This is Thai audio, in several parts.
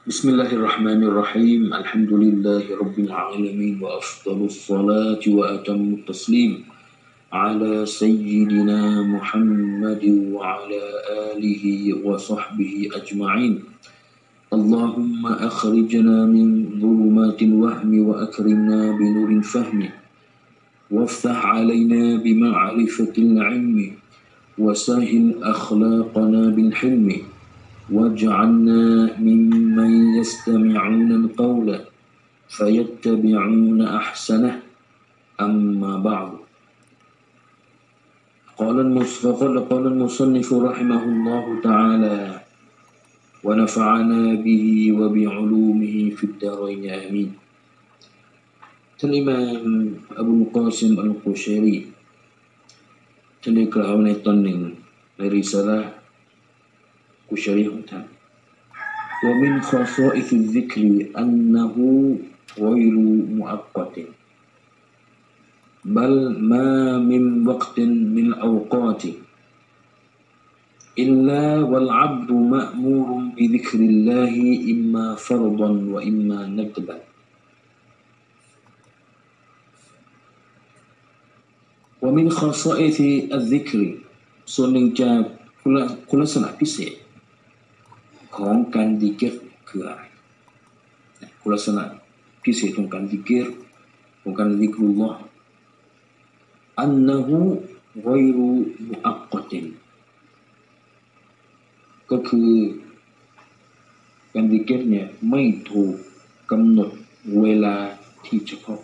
بسم الله الرحمن الرحيم الحمد لله رب العالمين وأفضل الصلاة وأتم التسليم على سيدنا محمد وعلى آله وصحبه أجمعين اللهم أخرجنا من ظلمات الوهم وأكرمنا بنور الفهم وافتح علينا بمعرفة العلم وسهل أخلاقنا بالحلم واجعلنا ممن يستمعون القول فيتبعون أحسنه أما بعد قال المصنف رحمه الله تعالى ونفعنا به وبعلومه في الدارين آمين ท่านอิหม่ามอบูลกอซิมอัลกุชัยรีท่านได้กล่าวในตอนหนึ่งในริซาละห์กุชัยรีของท่าน ومن خصائص الذكر أنه غير مؤقت بل ما من وقت من الأوقات إلا والعبد مأمور بذكر الله إما فرضا وإما ندبا ومن خصائص الذكر ส่วนหนึ่งจากคุณลักษณะพิเศษของการดิกร์คืออะไรคุณลักษณะพิเศษของการดิกร์ของการดิกรุลลอฮ์อันนะฮูฆอยรุมุอักกะตินก็คือการดิกร์เนี่ยไม่ถูกกำหนดเวลาที่เฉพาะ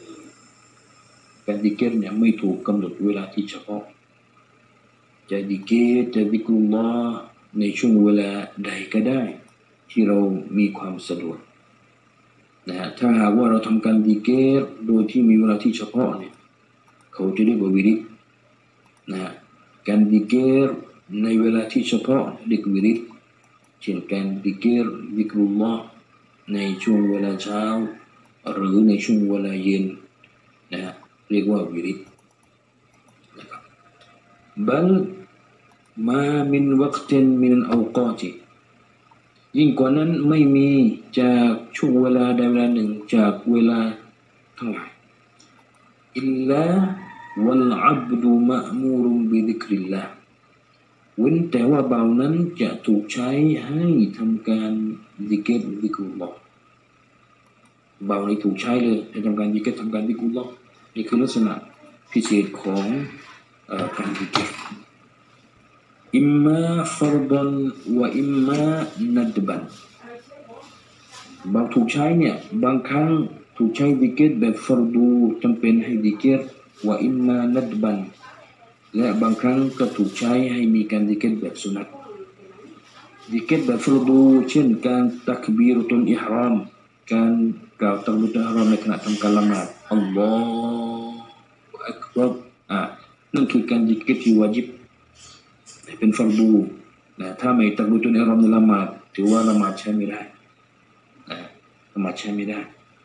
การดิกร์เนี่ยไม่ถูกกำหนดเวลาที่เฉพาะจะดิกร์จะดิกรุลลอฮ์ในช่วงเวลาใดก็ได้ที่เรามีความสะดวกนะฮะถ้าหากว่าเราทำการดิกร์โดยที่มีเวลาที่เฉพาะเนี่ยเขาจะเรียกว่าวิริดนะฮะการดิกร์ในเวลาที่เฉพาะเรียกวิริดเช่นการดิกร์ดิกรุลลอฮ์ในช่วงเวลาเช้าหรือในช่วงเวลาเย็นนะฮะเรียกว่าวิริดนะครับบัลมามินวักตินมินอัลกอติยิ่งกว่านั้นไม่มีจากช่วงเวลาใดเวลาหนึ่งจากเวลาทั้งหลายอิลลาวัลอับดุมะมูรุบิดิกริลลาห์เว้นแต่ว่าบ่าวนั้นจะถูกใช้ให้ทำการดิกร์ดิกรุลลอฮ์บ่าวนี้ถูกใช้เลยให้ทำการดิกร์ทำการดิกรุลลอฮ์นี่คือลักษณะพิเศษของการดิกร์อิมมาฟัรดันวะอิมมานัดบันบางถูกใช้เนี่ยบางครั้งถูกใช้ดิกร์แบบฟัรดูจำเป็นให้ดิกร์วะอิมมานัดบันและบางครั้งก็ถูกใช้ให้มีการดิกร์แบบสุนัตดิกร์แบบฟัรดูเช่นการตักบีรุตุลอิหรามการกล่าวตักบีรุตุลอิหรามในขณะทำการละหมาดอัลลอฮฺอักบัรนั่นคือการดิกร์ที่วาญิบเป็นฟัรดูนะถ้าไม่ตักบีรุตุลอิหรามในละหมาดถือว่าละหมาดใช้ไม่ได้ละหมาดใช้ไม่ได้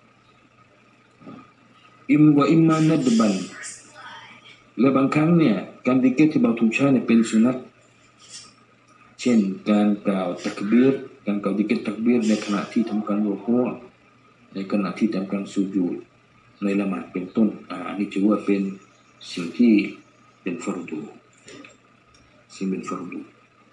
อิมมานัดบันและบางครั้งเนี่ยการดิกร์ที่เราถูกใช้เนี่ยเป็นสุนัตเช่นการกล่าวตักบีรการกล่าวดิกร์ตักบีรในขณะที่ทำการรุกูอ์ในขณะที่ทำการสุญูดในละหมาดเป็นต้นอันนี้ถือว่าเป็นสิ่งที่เป็นฟัรดูสิ่งเป็นฟัรดู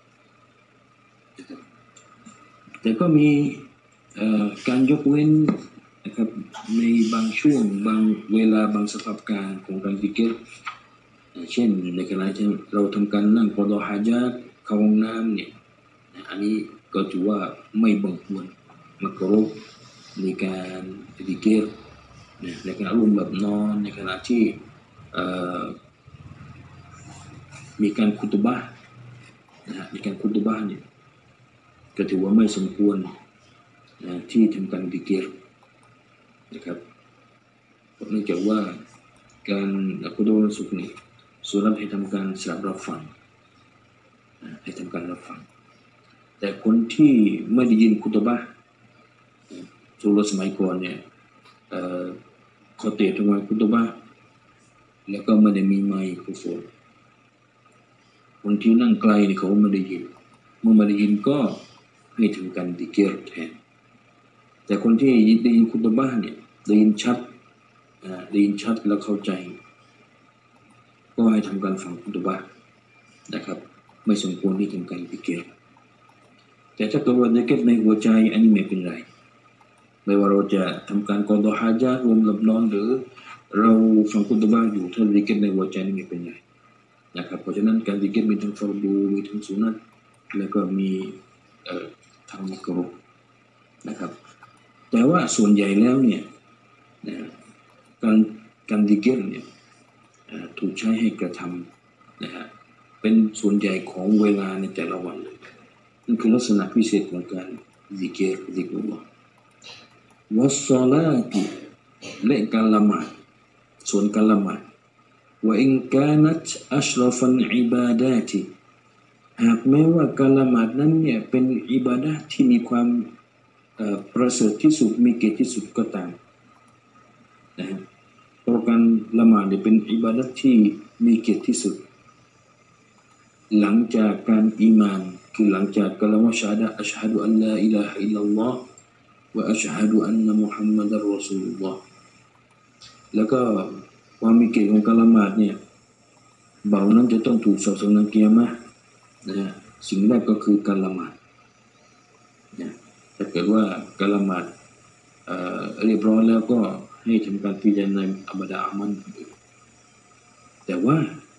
แต่ก็มีการยกเว้นนะครับในบางช่วงบางเวลาบางสภาพการของการดิกร์เช่นในขณะที่เราทำการนั่งกอฎอฮาญาตเข้าห้องน้ำเนี่ยอันนี้ก็ถือว่าไม่บังควรมักรุฮ์ในการดิกร์ในขณะร่วมแบบนอนในขณะที่มีการคุตบะห์ในการคุตบะห์เนี่ยก็ถือว่าไม่สมควรที่ทำการดิกร์นะครับเนื่องจากว่าการคุตบะห์สุขนี่ส่วนนั้นให้ทำการสดับรับฟังให้ทำการรับฟังแต่คนที่ไม่ได้ยินคุตบะห์ช่วงสมัยก่อนเนี่ยเขาเตะทำไมคุตบะห์แล้วก็ไม่ได้มีไมโครโฟนคนที่นั่งไกลเนี่ยเขาไม่ได้ยินเมื่อไม่ได้ยินก็ให้ทำการดิกร์แทนแต่คนที่ได้ยินคุตบะห์เนี่ยได้ยินชัดแล้วเข้าใจก็ให้ทำการฟังคุตบะห์นะครับไม่สมควรที่ทำการซิกร์แต่ถ้าเกิดว่าซิกร์ในหัวใจอันนี้ไม่เป็นไรไม่ว่าเราจะทำการกอฎอฮาญะห์รวมหลับนอนหรือเราฟังคุตบะห์อยู่ถ้าซิกร์ในหัวใจนี่ไม่เป็นไรนะครับเพราะฉะนั้นการซิกร์มีทั้งฟารดูมีทั้งสุนัตแล้วก็มีทางมักรุฮ์นะครับแต่ว่าส่วนใหญ่แล้วเนี่ยการซิกร์เนี่ยถูกใช้ให้กระทำนะฮะเป็นส่วนใหญ่ของเวลาในแต่ละวันเลยนั่นคือลักษณะพิเศษของการซิกรุลลอฮ์วัสศอลาตุและการละหมาดส่วนการละหมาดว่าอินกานัตอัชรฟันอิบาดาติหากแม้ว่าการละหมาดนั้นเนี่ยเป็นอิบาดะห์ที่มีความประเสริฐที่สุดมีเกียรติที่สุดก็ตามนะฮะเพราะการละหมาดเนี่ยเป็นอิบาดะห์ที่มีเกียรติที่สุดหลังจากการอีมานคือหลังจากกล่าวว่าชาดะอัชฮะดุอัลลาอิลาฮะอิลลัลลอฮ์วะอัชฮะดุอันนะมุฮัมมัดรอซูลุลลอฮ์แล้วก็ความมีเกียรติของการละหมาดเนี่ยเบานั้นจะต้องถูกสอบสวนในกิยามะห์นะสิ่งแรกก็คือการละหมาดนะถ้าเกิดว่าการละหมาดเรียบร้อยแล้วก็ให้ทำการพิจารณาอับดาอามันแต่ว่า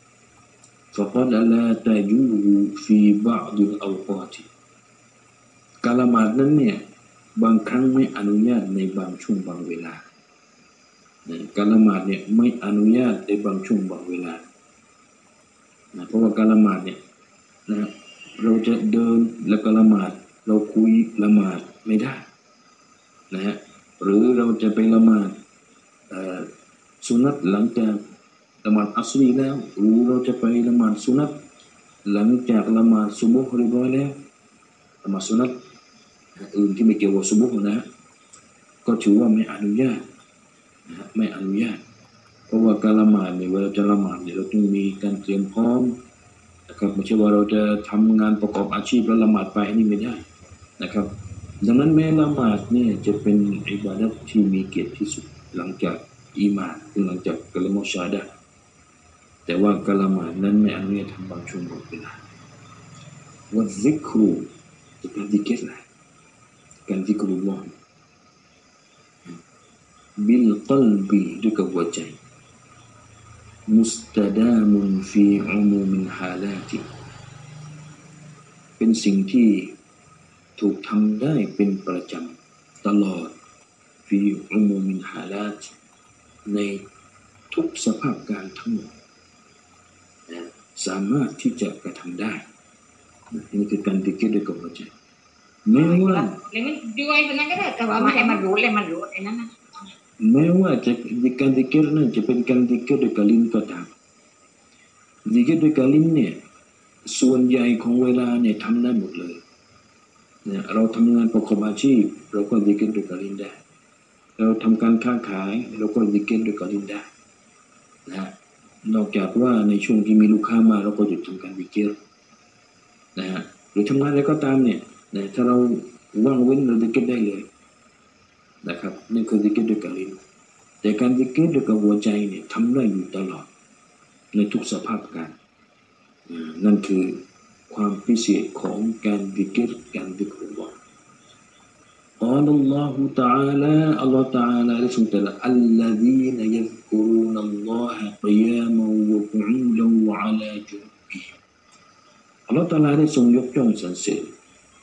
فقد لا تجوز في بعض الأوقات การละหมาดนั้นเนี่ยบางครั้งไม่อนุญาตในบางช่วงบางเวลาการละหมาดเนี่ยไม่อนุญาตในบางช่วงบางเวลาเพราะว่าการละหมาดเนี่ยนะเราจะเดินแล้วก็ละหมาดเราคุยละหมาดไม่ได้นะฮะหรือเราจะไปละหมาดสุนัตหลังจากละหมาดอัสรีแล้วหรือเราจะไปละหมาดสุนัตหลังจากละหมาดซุบฮ์เรียบร้อยแล้วละหมาดสุนัตอื่นที่ไม่เกี่ยวกับซุบฮ์นะก็ถือว่าไม่อนุญาตนะไม่อนุญาตเพราะว่าการละหมาดเนี่ยเวลาจะละหมาดเนี่ยเราต้องมีการเตรียมพร้อมนะครับไม่ใช่ว่าเราจะทำงานประกอบอาชีพแล้วละหมาดไปนี่ไม่ได้นะครับดังนั้นแม้ละหมาดเนี่ยจะเป็นอิบาดะห์ที่มีเกียรติที่สุดหลังจากอีมานคือหลังจากกะลิมะชาดะห์แต่ว่าการละหมาดนั้นไม่อนุญาตทำบางช่วงบางเวลาวัซิกรุจะเป็นซิกร์นะการซิกรุลลอฮ์บิลกัลบีด้วยกับหัวใจมุสตะดามุนฟีอุมูมินฮาลาติเป็นสิ่งที่ถูกทำได้เป็นประจำตลอดฟีอุมูมินฮาลาตในทุกสภาพการทั้งหมดสามารถที่จะกระทำได้นี่คือการติดเกตด้วยกับหัวใจแม้ว่าเลยมันด้วยคนนั้นก็ได้แต่ว่าไม่ให้มันรู้ไอ้นั้นนะแม้ว่าจะการติดเกตนั้นจะเป็นการติดเกตด้วยกะลิมก็ตามติดเกตด้วยกะลิมเนี่ยส่วนใหญ่ของเวลาเนี่ยทำได้หมดเลยเนี่ยเราทำงานประกอบอาชีพเราก็ติดเกตด้วยกะลิมได้เราทำการค้าขายเราก็ติดเกตด้วยกะลิมได้นะนอกจากว่าในช่วงที่มีลูกค้ามาเราก็หยุดทำการวิเกตนะฮะหรือทำงานอะไรก็ตามเนี่ยนะถ้าเราว่างเว้นเราวิเกตได้เลยนะครับนี่คือวิเกตด้วยกะลิมแต่การวิเกตด้วยกับหัวใจเนี่ยทำได้อยู่ตลอดในทุกสภาพการนั่นคือความพิเศษของการวิเกตการวิกรุลลอฮ์قال الله تعالى الله تعالى رسول الله الذين يذكرون الله قياما وقعودا وعلى جنوبهم الله تعالى ได้ทรงยกย่องสรรเสริญ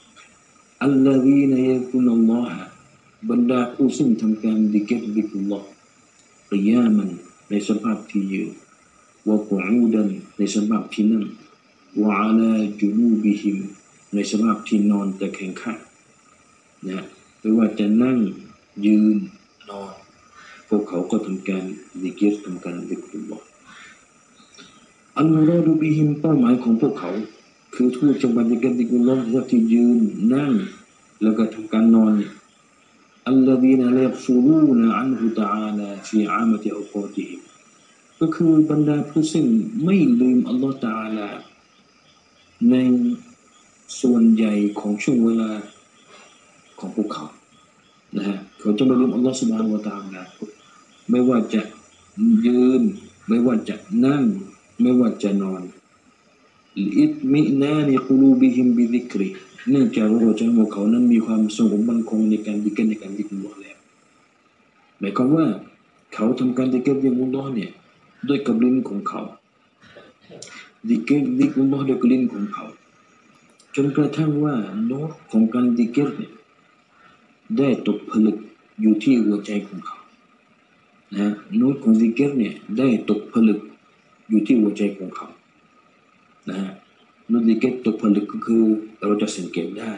الذين يذكرون الله บรรดาผู้ซึ่งทำการดิกรบิกุลลอฮ์ قياما ในสภาพที่ยืน وقعودا ในสภาพที่นั่ง وعلى جنوبهم ในสภาพที่นอนตะแคงข้างนะไม่ว่าจะนั่งยืนนอนพวกเขาก็ทำการซิกร์ทำการซิกรุลลอฮ์อัลมุราดุบิฮิมเป้าหมายของพวกเขาคือทุกจังหวะในการซิกรุลลอฮ์ที่ยืนนั่งแล้วก็ทำการนอนอัลลอฮีนะลายักฟูรูนะอันฮุตะอาลาฟีอามัติอัลกอติฮิมก็คือบรรดาผู้ซึ่งไม่ลืมอัลลอฮฺตะอาลาในส่วนใหญ่ของช่วงเวลาของพวกเขานะฮะเขาจะไม่ลืมอัลลอฮฺซุบฮานะฮูวะตะอาลาไม่ว่าจะยืนไม่ว่าจะนั่งไม่ว่าจะนอนอิตมินานิกุลูบิฮิมบิซิกริเนื่องจากหัวใจของเขานั้นมีความสงบมั่นคงในการดิกในการดิกอัลลอฮ์แล้วหมายความว่าเขาทำการดิกดิกอัลลอฮ์เนี่ยด้วยกับลิ้นของเขาดิกอัลลอฮ์ด้วยกับลิ้นของเขาจนกระทั่งว่าโน้ตของการดิกเนี่ยได้ตกผลึกอยู่ที่หัวใจของเขานะโน้ตของซิกเกตเนี่ยได้ตกผลึกอยู่ที่หัวใจของเขานะโน้ตซิกเกตตกผลึกก็คือเราจะสังเกตได้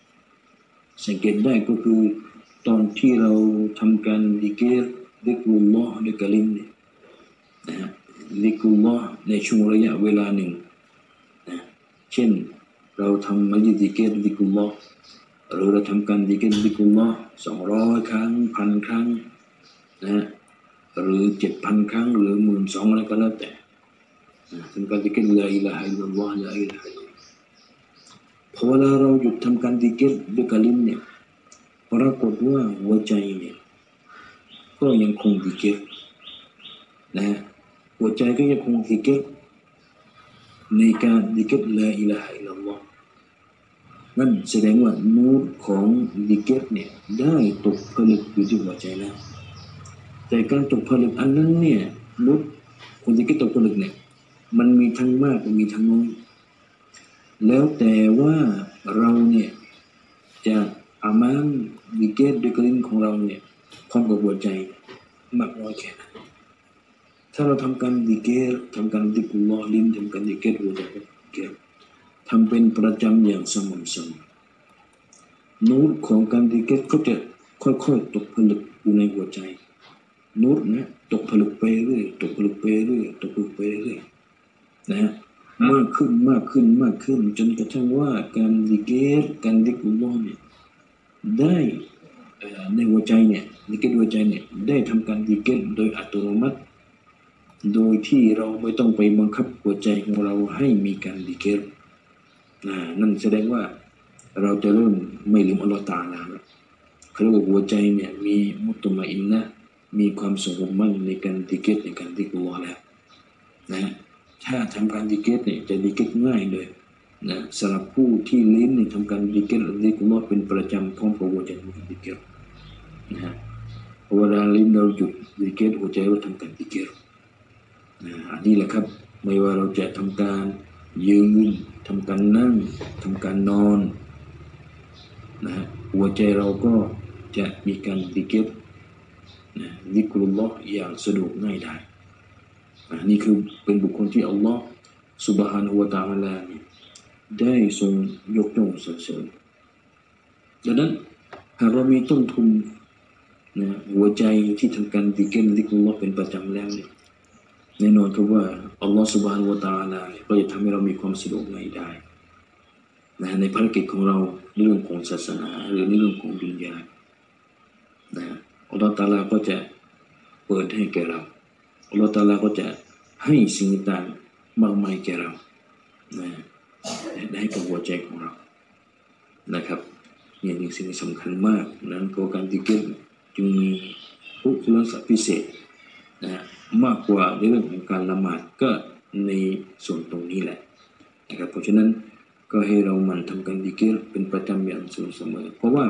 ก็คือตอนที่เราทำการซิกเกตดิกรุลลอฮ์ด้วยกะลิมเนี่ยนะดิกรุลลอฮ์ในช่วงระยะเวลาหนึ่งนะเช่นเราทำมัสยิดซิกเกตดิกรุลลอฮ์หรือเราทำการดิกรุลลอฮ์200 ครั้ง 1,000 ครั้งนะหรือ 7,000 ครั้งหรือ 12,000 อะไรก็แล้วแต่ทำการดิกลาอิลาฮะอิลลัลลอฮ์ลาอิลาฮะอิลลัลลอฮ์พอเวลาเราหยุดทำการดิกด้วยกะลิมเนี่ยปรากฏว่าหัวใจเนี่ยก็ยังคงดิกนะหัวใจก็ยังคงดิกในการดิกลาอิลาฮะอิลลัลลอฮ์นั่นแสดงว่านูรของดิกเนี่ยได้ตกผลึกอยู่ที่หัวใจแล้วแต่การตกผลึกอันนั้นเนี่ยนูรของดิกตกผลึกเนี่ยมันมีทั้งมากมีทั้งน้อยแล้วแต่ว่าเราเนี่ยจะอามันดิกด้วยกลิ่นของเราเนี่ยพร้อมกับหัวใจมากน้อยแค่ไหนถ้าเราทำการดิกทำการดิกุลลอฮ์ลิ้นทำการดิกหัวใจทำเป็นประจำอย่างสม่ำเสมอนูรของการดิกก็จะค่อยๆตกผลึกอยู่ในหัวใจนูรนะตกผลึกไปเรื่อยตกผลึกไปเรื่อยตกผลึกไปเรื่อยนะมากขึ้นจนกระทั่งว่าการดิกุลลอฮ์เนี่ยได้ในหัวใจเนี่ยดิกหัวใจเนี่ยได้ทำการดิกโดยอัตโนมัติโดยที่เราไม่ต้องไปบังคับหัวใจของเราให้มีการดิกนั่นแสดงว่าเราจะเริ่มไม่ลืมอัลลอฮฺตะอาลาแล้วเขาเรียกว่าหัวใจเนี่ยมีมุตมะอินนะมีความสงบมั่นในการดิกในการดิกอัลลอฮ์แล้วนะถ้าทำการดิกเนี่ยจะดิกง่ายเลยนะสำหรับผู้ที่ลิ้นเนี่ยทำการดิกอัลลอฮ์เป็นประจำพร้อมกับหัวใจในการดิกนะฮะเวลาลิ้นเราหยุดดิกหัวใจเราทำการดิกอันนี้แหละครับไม่ว่าเราจะทำการยืนทำการนั่งทำการนอนนะหัวใจเราก็จะมีการดิกนะดิกรุลลอฮ์อย่างสะดวกง่ายได้นี่คือเป็นบุคคลที่อัลลอฮ์ซุบฮานะฮูวะตะอาลาได้ทรงยกย่องสรรเสริญดังนั้นหากเรามีต้นทุนนะหัวใจที่ทำการดิกรุลลอฮ์เป็นประจำแล้วเนี่ยแน่นอนครับว่าอัลลอฮ์ซุบฮานะฮูวะตะอาลาก็จะทำให้เรามีความสะดวกง่ายได้นะในภารกิจของเราเรื่องของศาสนาหรือในเรื่องของดุนยานะอัลลอฮ์ตะอาลาก็จะเปิดให้แก่เราอัลลอฮ์ตะอาลาก็จะให้สิ่งต่างๆมากมายแก่เรานะได้กับหัวใจของเรานะครับนี่เป็นสิ่งที่สำคัญมากนั้นการดิกจึงมีคุณลักษณะพิเศษนะมากกว่าในเรื่องของการละหมาดก็ในส่วนตรงนี้แหละนะครับเพราะฉะนั้นก็ให้เรามันทำการดิกเป็นประจำอย่างสม่ำเสมอเพราะว่า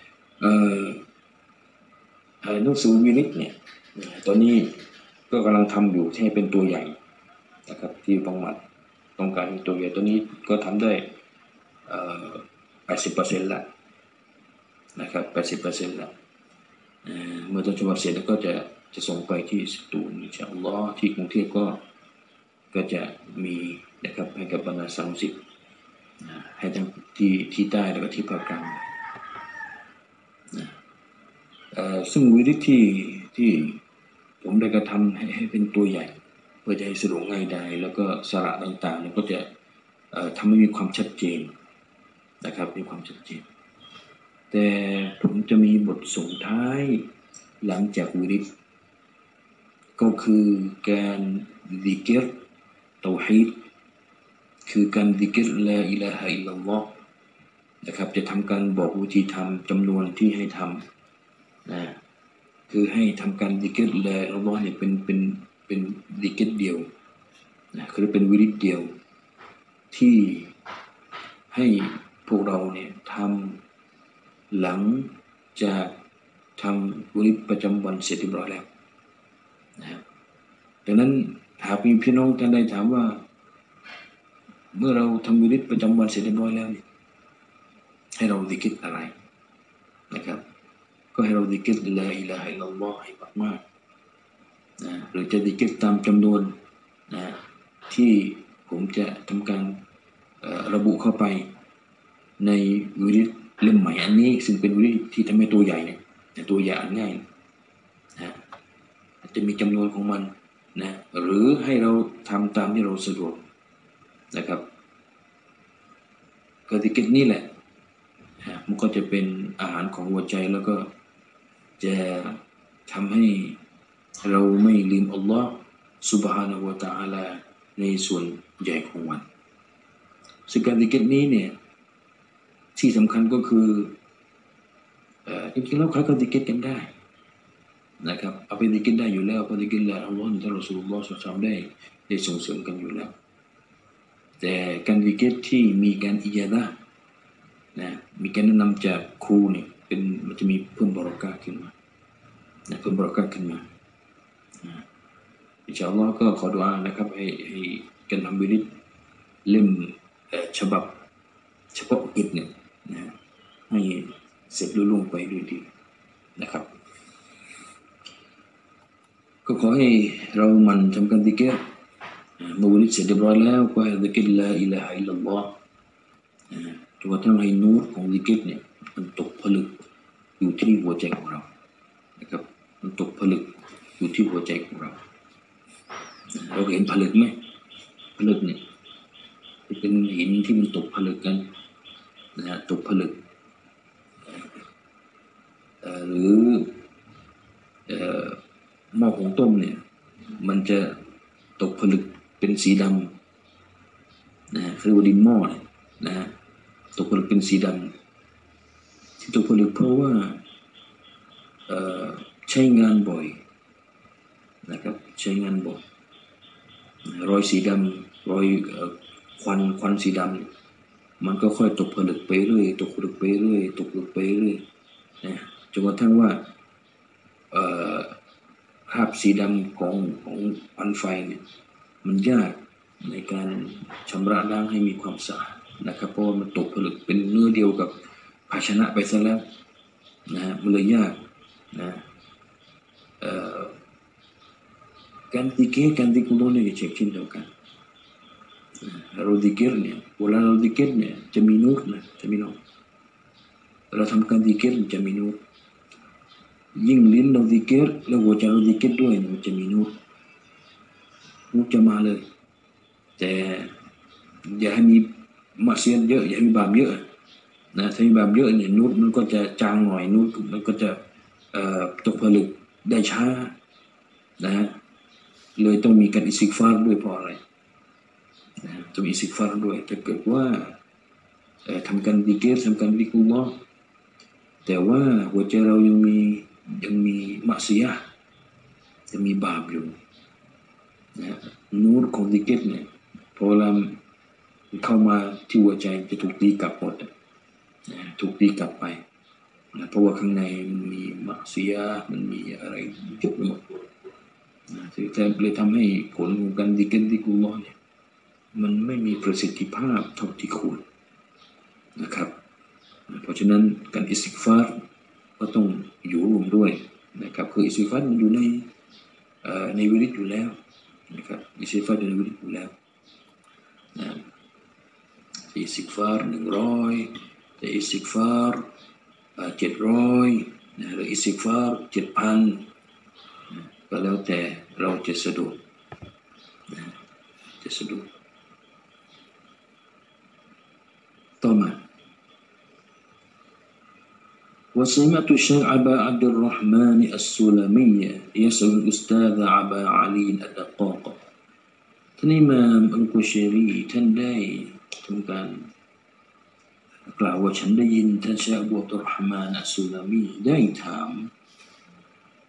นักสูวิริตเนี่ยตอนนี้ก็กำลังทำอยู่ให้เป็นตัวใหญ่นะครับที่ต้องการตัวใหญ่ตัวนี้ก็ทำได้80% ละนะครับ80% ละเมื่อต้นฉบับเสร็จแล้วก็จะส่งไปที่สตูลอินชาอัลลอฮ์ที่กรุงเทพก็จะมีนะครับให้กับบรรดาสามสิบให้ทั้งที่ใต้แล้วก็ที่ภาคกลางซึ่งวิธีที่ผมได้กระทำให้เป็นตัวใหญ่เพื่อจะให้สะดวกง่ายได้แล้วก็สาระต่างๆก็จะทำให้มีความชัดเจนนะครับมีความชัดเจนแต่ผมจะมีบทส่งท้ายหลังจากวิริดก็คือการดิกรเตาฮีดคือการดิกรลาอิลาฮะอิลลัลลอฮ์นะครับจะทำการบอกวิธีทำจำนวนที่ให้ทนะคือให้ทำการดิกรและอัลลอฮ์เนี่ยเป็นดิกรเดียวนะคือเป็นวิริตเดียวที่ให้พวกเราเนี่ยทำหลังจากทำวิริตประจำวันเสร็จเรียบร้อยแล้วนะดังนั้นหากมีพี่น้องท่านใดถามว่าเมื่อเราทำวิริตประจำวันเสร็จเรียบร้อยแล้วเนี่ยให้เราดิกรอะไรนะครับก็ให้เราดิกรลาอิลาฮะอิลลัลลอฮ์ให้มากๆนะหรือจะดิกรตามจำนวนนะที่ผมจะทำการระบุเข้าไปในวิริตเล่มใหม่อันนี้ซึ่งเป็นวิริตที่ทำให้ตัวใหญ่เนี่ยตัวใหญ่อ่านง่ายนะจะมีจำนวนของมันนะหรือให้เราทำตามที่เราสะดวกนะครับกติกานี้แหละมันก็จะเป็นอาหารของหัวใจแล้วก็จะทำให้เราไม่ลืมอัลลอฮ์ سبحانه และ تعالى ในส่วนใหญ่ของวันซึ่งกติกานี้เนี่ยที่สำคัญก็คือจริงๆแล้วใครก็ดิกรกันได้นะครับเอาไปดิกรได้อยู่แล้วเพราะดิกรละอัลลอฮ์และรอซูลุลลอฮ์ศ็อลลัลลอฮุอะลัยฮิวะซัลลัมได้ส่งเสริมกันอยู่แล้วแต่การดิกรที่มีการอิญาดะห์นะมีการแนะนำจากครูเนี่ยมันจะมีเพิ่มบารอกะห์ขึ้นมานะเพิ่มบารอกะห์ขึ้นมาอินชาอัลลอฮ์ก็ขอดุอานะครับให้การทำวิริตเล่มฉบับเฉพาะกิจเนี่ยนะให้เสร็จลุล่วงไปด้วยดีนะครับก็ขอให้เรามันทำการดิกรเมื่อวิริตเสร็จเรียบร้อยแล้วก็ให้ดิกรลาอิลาฮะอิลลัลลอฮ์จนกระทั่งให้นูรของดิกรเนี่ยมันตกผลึกอยู่ที่หัวใจของเรานะครับมันตกผลึกอยู่ที่หัวใจของเราเราเห็นผลึกไหมผลึกเนี่ยเป็นหินที่มันตกผลึกกันนะตกผลึกหรือหม้อหุงต้มเนี่ยมันจะตกผลึกเป็นสีดำนะคือว่าดินหม้อนะตกผลึกเป็นสีดำที่ตกผลึกเพราะว่าใช้งานบ่อยนะครับใช้งานบ่อยรอยสีดำรอยควันสีดำมันก็ค่อยตกผลึกไปเรื่อยตกผลึกไปเรื่อยตกผลึกไปเรื่อยนะจนกระทั่งว่าคราบสีดำของควันไฟเนี่ยมันยากในการชำระล้างให้มีความสะอาดนะครับเพราะว่ามันตกผลึกเป็นเนื้อเดียวกับภาชนะไปซะแล้วนะมันเลยยากนะการดิกรการดิกรุลเนี่ยเช่นเดียวกันเราดิกรเนี่ยเวลาเราดิกรเนี่ยจะมีนูรนะจะมีนูรเราทำการดิกรจะมีนูรยิ่งลิ้นเราดิกรแล้วหัวใจเราดิกรด้วยมันจะมีนูรจะมาเลยแต่อย่าให้มีมักเสียนเยอะอย่าให้มีบาปเยอะนะถ้ามีบาปเยอะเนี่ยนูรมันก็จะจางหน่อยนูรมันก็จะตกผลึกได้ช้านะเลยต้องมีการอิสติฆฟารด้วยเพราะอะไรต้องอิสติฆฟารด้วยถ้าเกิดว่าทำการดิกรทำการดิกรุลลอฮ์แต่ว่าหัวใจเรายังมีมักเสียจะมีบาปอยู่นะนูรของดิกรเนี่ยพอเราเข้ามาที่หัวใจจะถูกตีกลับหมดนะถูกตีกลับไปนะเพราะว่าข้างในมันมีมักเสียมันมีอะไรเยอะไปหมดนะแต่เลยทำให้ผลของการดิกรุลลอฮ์เนี่ยมันไม่มีประสิทธิภาพเท่าที่ควรนะครับเพราะฉะนั้นการอิสติฆฟารก็ต้องอยู่รวมด้วยนะครับคืออิสติฆฟารมันอยู่ในวิริตอยู่แล้วนะครับอิสติฆฟารอยู่ในวิริตอยู่แล้วนะอิสติฆฟาร100แต่อิสติฆฟาร700นะหรืออิสติฆฟาร 7,000 ก็แล้วแต่เราจะสะดวกจะสะดวกต่อมาوسمعت الشيخ أبا عبد الرحمن السلمي يسأل الأستاذ أبا علي الدقاق ท่านอิหม่ามอัลกุชัยรีท่านได้ทำการกล่าวว่าฉันได้ยินท่านเชคอับดุลรอห์มานอัสซุลามีได้ถาม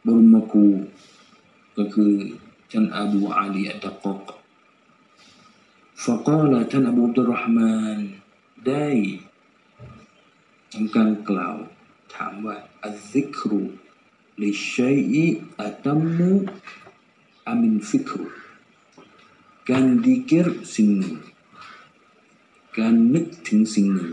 บรมครูก็คือท่านอบูอาลีอัตตะกอกฟะกาลท่านอบูอับดุลรอห์มานได้ทำการกล่าวถามว่าอัซซิกรุลิชัยอิอัตัมมุอามินฟิกรุการดิกรสิ่งหนึ่งการนึกถึงสิ่งหนึ่ง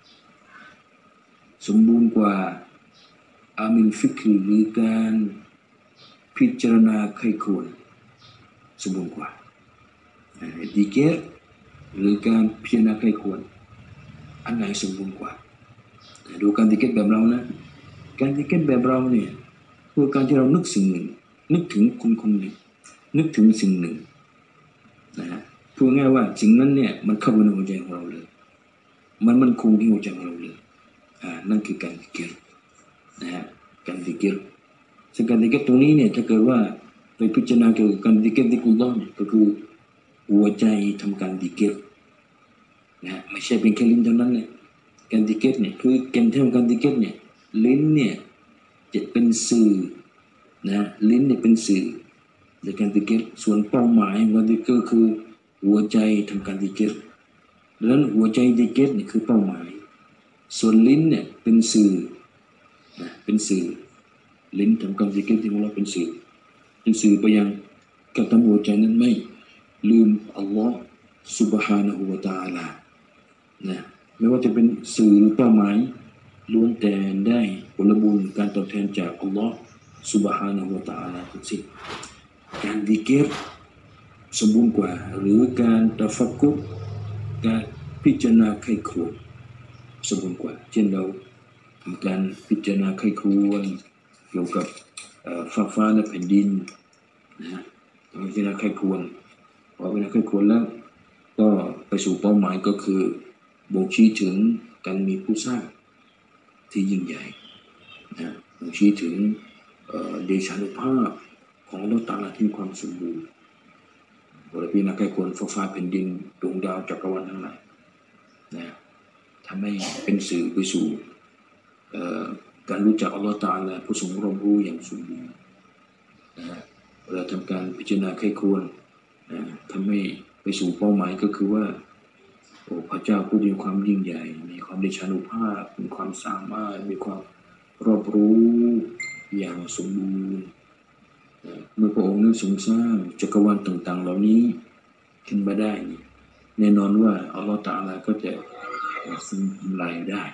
สมบูรณ์กว่าอามินฟิกรหรือการพิจารณาใครควรสมบูรณ์กว่าดิกรหรือการพิจารณาใครควรอันไหนสมบูรณ์กว่าดูการดิกรแบบเรานะการดิกรแบบเราเนี่ยคือการที่เรานึกสิ่งหนึ่งนึกถึงคนคนหนึ่งนึกถึงสิ่งหนึ่งนะฮะพูดง่ายว่าสิ่งนั้นเนี่ยมันเข้าไปในหัวใจของเราเลยมันคงที่หัวใจของเราเลยนั่นคือการดิกรนะฮะการดิกรซึ่งการดิกรตรงนี้เนี่ยถ้าเกิดว่าไปพิจารณาเกี่ยวกับการดิกรดิกุลลอฮ์เนี่ยก็คือหัวใจทำการดิกรนะฮะไม่ใช่เป็นแค่ลิ้นเท่านั้นเลยการดิกรเนี่ยคือแก่นแท้ของการดิกรเนี่ยลิ้นเนี่ยจะเป็นสื่อนะลิ้นเนี่ยเป็นสื่อในการดิกรส่วนเป้าหมายของการดิกรคือหัวใจทำการดิกรดังนั้นหัวใจดิกรเนี่ยคือเป้าหมายส่วนลิ้นเนี่ยเป็นสื่อนะเป็นสื่อลิ้นทำการดิกรที่ของเราเป็นสื่อไปยังการทำหัวใจนั้นไม่ลืมอัลลอฮ์ซุบฮานะฮูวะตะอาลานะไม่ว่าจะเป็นสื่อหรือเป้าหมายล้วนแต่ได้ผลบุญการตอบแทนจากอัลลอฮ์ซุบฮานะฮูวะตะอาลาทั้งสิ้นการดิกรสมบูรณ์กว่าหรือการตะฟักกุรการพิจารณาใคร่ครวญสมบูรณ์กว่าเช่นเราทำการพิจารณาใคร่ครวญเกี่ยวกับฟ้าและแผ่นดินนะพิจารณาใคร่ครวญพอพิจารณาใคร่ครวญแล้วก็ไปสู่เป้าหมายก็คือบ่งชี้ถึงการมีผู้สร้างที่ยิ่งใหญ่นะบ่งชี้ถึงเดชานุภาพของอัลเลาะห์ตะอาลาที่มีความสมบูรณ์บริพิจารณาใคร่ครวญฟ้าแผ่นดินดวงดาวจักรวาลทั้งหลายนะทำให้เป็นสื่อไปสู่การรู้จักอัลเลาะห์ตะอาลาผู้ทรงรอบรู้อย่างสมบูรณ์นะเวลาทำการพิจารณาใคร่ครวญทำให้ไปสู่เป้าหมายก็คือว่าพระเจ้าผู้มีความยิ่งใหญ่มีความเดชานุภาพมีความสามารถมีความรอบรู้อย่างสมบูรณ์เมื่อพระองค์นั้นทรงสร้างจักรวาลต่างๆเหล่านี้ขึ้นมาได้แน่นอนว่าอัลเลาะห์ตะอาลาก็จะทำลายได้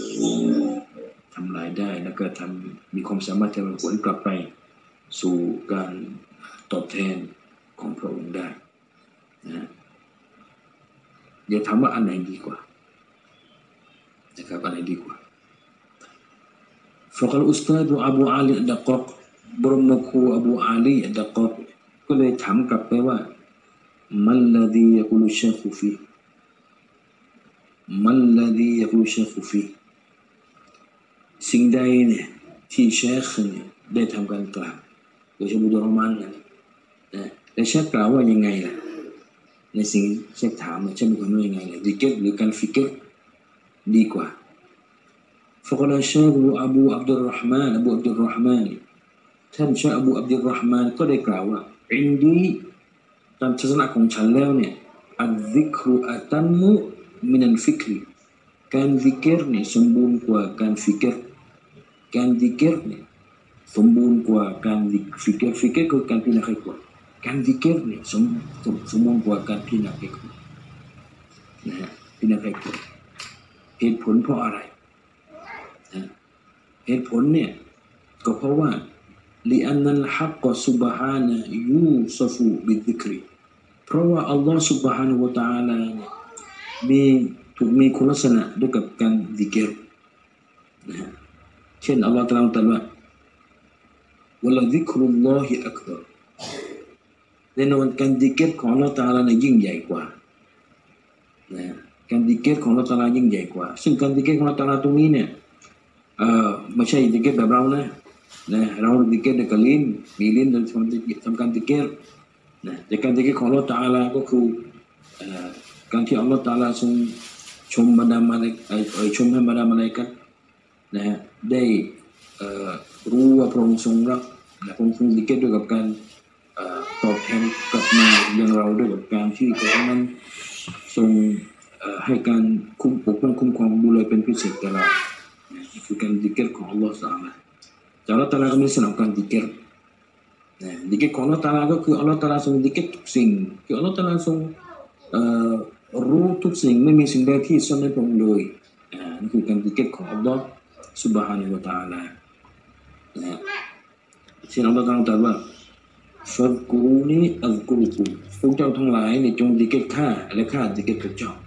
แล้วก็มีความสามารถที่จะผลกลับไปสู่การตอบแทนของพระองค์ได้นะอย่าถามว่าอันไหนดีกว่านะครับอันไหนดีกว่าفقال الأستاذ أبو علي الدقاق บรมครูอบูอาลีอัดดะกอกก็เลยถามกลับไปว่ามัลลดียะกุลุชัยคุฟีสิ่งใดเนี่ยที่เชคเนี่ยได้ทำการกล่าวโดยเฉพาะอับดุลรอห์มานนะและเชคกล่าวว่ายังไงล่ะในสิ่งเชคถามเชคมีความว่ายังไงล่ะดิกรหรือการฟิกรดีกว่า فقال الشيخ أبو عبد الرحمن ท่านเชคอบูอับดุลรอห์มานก็ได้กล่าวว่าอินดีตามทัศนะของฉันแล้วเนี่ยอัลซิกรุอัตัมมุมินัลฟิกรการซิกรเนี่ยสมบูรณ์กว่าการฟิกรการซิกรเนี่ยสมบูรณ์กว่าการฟิกรคือการพิจารณาใครควรการซิกรเนี่ยสมบูรณ์กว่าการพิจารณาใครควรนะฮะพิจารณาใครควรเหตุผลเพราะอะไรนะเหตุผลเนี่ยก็เพราะว่าلأن الحق سبحانه يوصف بالذكر เพราะว่าอัลลอฮฺ سبحانه และ تعالى มีคุณลักษณะด้วยกับการซิกรนะฮะเช่นอัลลอฮฺตรัสว่าวัลซิกรุลลอฮิอักบัรแน่นอนการซิกรของอัลลอฮฺ تعالى นั้นยิ่งใหญ่กว่านะการซิกรของอัลลอฮฺ تعالى ยิ่งใหญ่กว่าซึ่งการซิกรของอัลลอฮฺ تعالى ตรงนี้เนี่ยไม่ใช่ซิกรแบบเรานะเราดิกรด้วยกับลิ้นมีลิ้นทำการดิกรนะแต่การดิกรของอัลเลาะห์ตะอาลาก็คือการที่อัลเลาะห์ตะอาลาทรงชมบรรดามาลาอิกะฮ์ชมให้บรรดามาลาอิกะฮ์นะฮะได้รู้ว่าพระองค์ทรงรักและผมคงดิเกตด้วยกับการตอบแทนกลับมาอย่างเราด้วยกับการที่พระองค์นั้นทรงให้การปกป้องคุ้มครองดูแลเป็นพิเศษแก่เราคือการดิเกตของอัลลอฮฺสัลลัลจากอัลลอฮฺตะอาลาก็มีสนับการดิเกตดิเกตของอัลลอฮฺตะอาลาก็คืออัลลอฮฺตะอาลาทรงดิเกตทุกสิ่งคืออัลลอฮฺตะอาลาทรงรู้ทุกสิ่งไม่มีสิ่งใดที่ซ่อนในพระองค์เลยนี่คือการดิเกตของอัลลอฮฺซุบฮานะฮูวะตะอาลาที่อัลลอฮฺตะอาลาตรัสว่าฟัดกูรูนีอัซกุรุกุมพวกเจ้าทั้งหลายจงดิเกตข้าและข้าดิเกตพวกเจ้า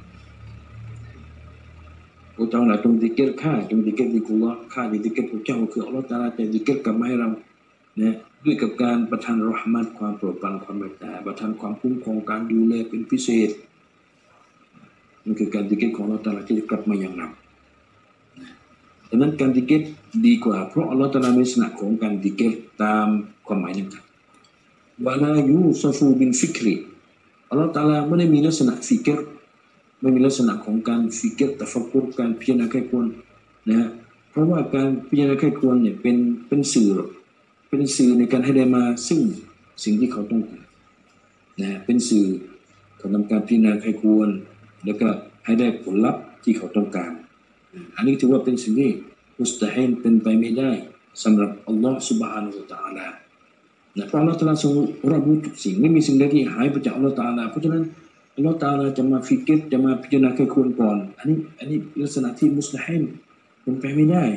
พวกเจ้าหลายจงดิเกตข้าจงดิเกตดิกุลลอฮ์ข้าดิเกตพวกเจ้าคืออัลลอฮฺตะอาลาจะดิเกตกลับมาให้เราด้วยกับการประทานเราะห์มัตความโปรดปรานความเมตตาประทานความคุ้มครองการดูแลเป็นพิเศษนี่คือการดิเกตของอัลลอฮฺตะอาลาที่จะกลับมาอย่างเราดังนั้นการดิเกตดีกว่าเพราะอัลลอฮฺตะอาลามีลักษณะของการดิเกตตามความหมายนั้นวะลายูซะฟูบินฟิกรีอัลลอฮฺตะอาลาไม่ได้มีลักษณะฟิกร์ไม่มีลักษณะของการฟิกร์ตะฟักกุรการพิจารณาไข้ควรเพราะว่าการพิจารณาไข้ควรเนี่ยเป็นสื่อในการให้ได้มาซึ่งสิ่งที่เขาต้องการเป็นสื่อเขาทำการพิจารณาไข้ควรแล้วก็ให้ได้ผลลัพธ์ที่เขาต้องการอันนี้ถือว่าเป็นสิ่งที่มุสตะฮีลเป็นไปไม่ได้สำหรับอัลลอฮฺ سبحانه และ تعالى เพราะอัลลอฮฺตะอาลาทรงรับรู้ทุกสิ่งไม่มีสิ่งใดที่หายไปจากอัลลอฮฺตะอาลาเพราะฉะนั้นอัลลอฮฺตะอาลาจะมาฟิกร์จะมาพิจารณาไข้ควรก่อนอันนี้ลักษณะที่มุสตะฮีลเป็นไปไม่ได้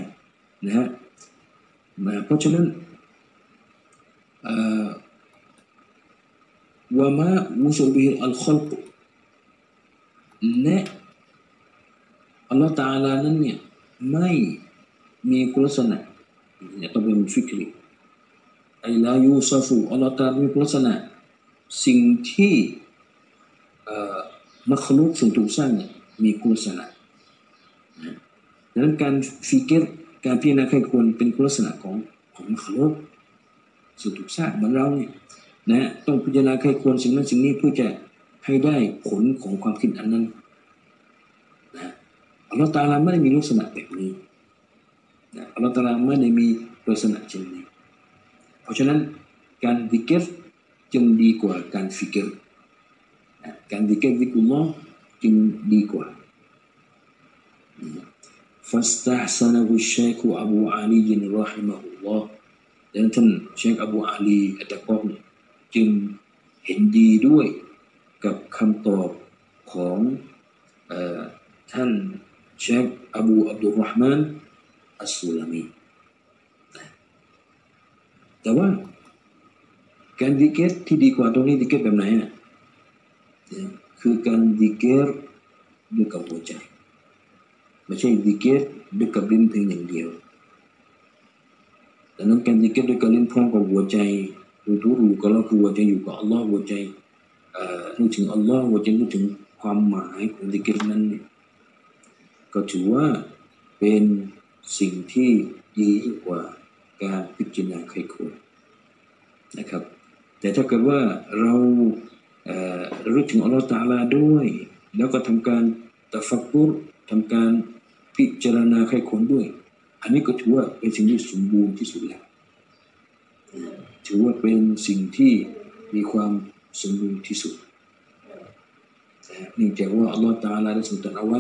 เพราะฉะนั้นวะมาวุสุบิฮิอัลคัลกและอัลลอฮฺตะอาลานั้นเนี่ยไม่มีคุณลักษณะต้องเป็นฟิกรีไอลายูซัฟูอัลลอฮฺตะอาลามีคุณลักษณะสิ่งที่มัคลุกสิ่งถูกสร้างเนี่ยมีคุณลักษณะดังนั้นการฟิกร์การพิจารณาไข้ควรเป็นคุณลักษณะของมัคลุกสิ่งถูกสร้างเหมือนเราเนี่ยต้องพิจารณาไข้ควรสิ่งนั้นสิ่งนี้เพื่อจะให้ได้ผลของความคิดอันนั้นอัลลอฮฺตะอาลาไม่ได้มีลักษณะแบบนี้อัลลอฮฺตะอาลาไม่ได้มีลักษณะเช่นนี้เพราะฉะนั้นการดิกร์จึงดีกว่าการฟิกร์การดิกร์ดิกุลลอฮ์จึงดีกว่าفاستحسنه الشيخ أبو علي رحمه الله ดังนั้นท่านเชคอบูอาลีอัตตะกอกจึงเห็นดีด้วยกับคำตอบของท่านเชคอบูอับดุลรอห์มานอัสซุลามีแต่ว่าการดิเกตที่ดีกว่าตรงนี้ดิเกตแบบไหนคือการดิเกตด้วยกับหัวใจไม่ใช่ดิเกตด้วยกับลิ้นเพียงอย่างเดียวดังนั้นการดิเกตด้วยกับลิ้นพร้อมกับหัวใจรู้ก็แล้วคือหัวใจอยู่กับอัลลอฮ์หัวใจนึกถึงอัลลอฮ์หัวใจนึกถึงความหมายของดิเกตนั้นเนี่ยก็ถือว่าเป็นสิ่งที่ดีกว่าการพิจารณาใครควรนะครับแต่ถ้าเกิดว่าเรานึกถึงอัลลอฮ์ตะอาลาด้วยแล้วก็ทำการตะฟักกุรทำการพิจารณาใครควรด้วยอันนี้ก็ถือว่าเป็นสิ่งที่สมบูรณ์ที่สุดแล้วถือว่าเป็นสิ่งที่มีความสมบูรณ์ที่สุดเนื่องจากว่าอัลลอฮฺตะอาลาได้ทรงตรัสเอาไว้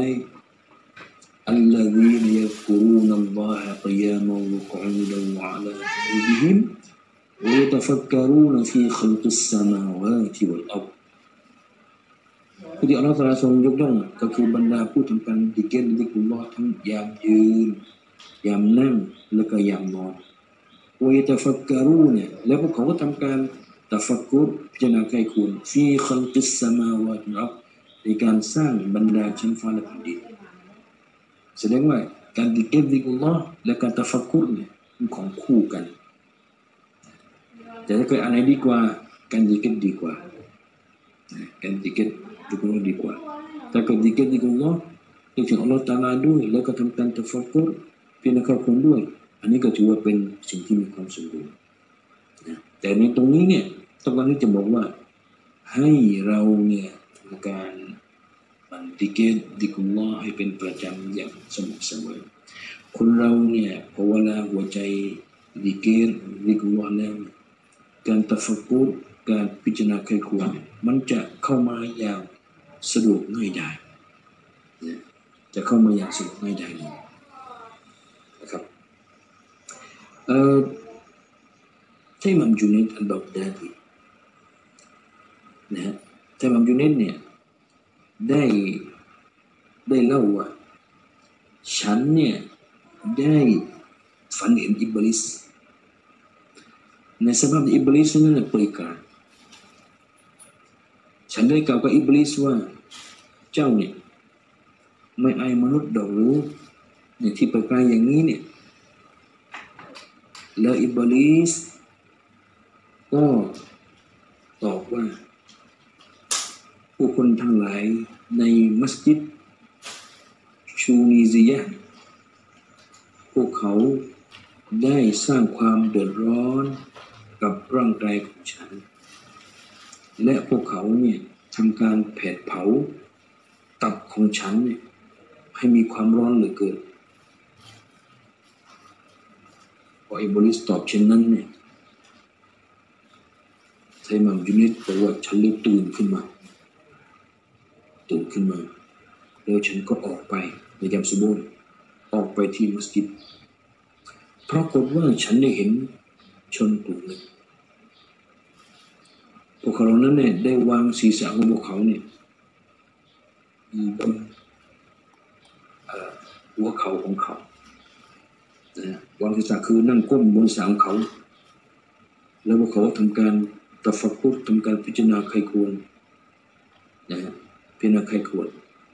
الذين يذكرون الله قياما وقعودا وعلى جنوبهم ويتفكرون في خلق السماوات والأرض ผู้ที่อัลลอฮฺตะอาลาทรงยกย่องก็คือบรรดาผู้ทำการดิเกตดิกุลลอฮ์ทั้งยามยืนยามนั่งและก็ยามนอนويتفكرون เนี่ยแล้วพวกเขาก็ทำการตะฟักกุรพิจารณาใคร่ควรฟีคัลกิสสมาวาติวัลอัรฎ์ในการสร้างบรรดาชั้นฟ้าและแผ่นดินแสดงว่าการดิเกตดิกุลลอฮ์และการตะฟักกุรเนี่ยเป็นของคู่กันแต่ถ้าเกิดอะไรดีกว่าการดิเกตดีกว่าการดิเกตดิกุลลอฮ์ดีกว่าถ้าเกิดดิเกตดิกุลลอฮ์นึกถึงอัลลอฮ์ตะอาลาด้วยแล้วก็ทำการตะฟักกุรพิจารณาใคร่ควรด้วยอันนี้ก็ถือว่าเป็นสิ่งที่มีความสมบูรณ์แต่ในตรงนี้เนี่ยต้องการที่จะบอกว่าให้เราเนี่ยทำการดิเกตดิกุลลอฮ์ให้เป็นประจำอย่างสม่ำเสมอคนเราเนี่ยพอเวลาหัวใจดิเกตดิกุลลอฮ์แล้วการตัฟักกุรการพิจารณาใครควรมันจะเข้ามาอย่างสะดวกง่ายดายจะเข้ามาอย่างสะดวกง่ายดายเลยนะครับท่านอิหม่ามจุนัยด์อัลบักดาดีนะฮะท่านอิหม่ามจุนัยด์เนี่ยได้เล่าว่าฉันเนี่ยได้ฝันเห็นอิบลิสในสภาพที่อิบลิสนั้นเปรยกายฉันได้กล่าวกับอิบลิสว่าเจ้าเนี่ยไม่อายมนุษย์ดอกหรือเนี่ยที่เปรยกายอย่างนี้เนี่ยแล้วอิบลิสก็ตอบว่าผู้คนทั้งหลายในมัสยิดชูนีซียะห์พวกเขาได้สร้างความเดือดร้อนกับร่างกายของฉันและพวกเขาเนี่ยทำการแผดเผาตับของฉันเนี่ยให้มีความร้อนเหลือเกินพออิบลิสตอบเช่นนั้นเนี่ยไซมัมจุนิดบอกว่าฉันเลยตื่นขึ้นมาแล้วฉันก็ออกไปในยามซุบฮ์ออกไปที่มัสยิดปรากฏว่าฉันได้เห็นชนกลุ่มหนึ่งพวกเขาเหล่านั้นเนี่ยได้วางศีรษะของพวกเขาเนี่ยบนหัวเข่าของเขาวางศีรษะคือนั่งก้มบนศีรษะของเขาแล้วพวกเขาทำการตะฟักกุรทำการพิจารณาใครควรพิจารณาใครควร